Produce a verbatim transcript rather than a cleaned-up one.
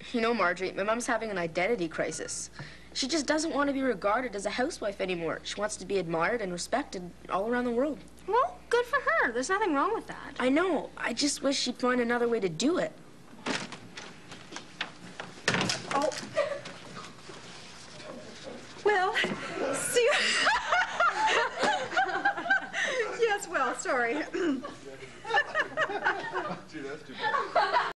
You know, Marjorie, my mom's having an identity crisis. She just doesn't want to be regarded as a housewife anymore. She wants to be admired and respected all around the world. Well, good for her. There's nothing wrong with that. I know. I just wish she'd find another way to do it. Oh. Well, see you. Yes, well, sorry. Gee, that's too bad.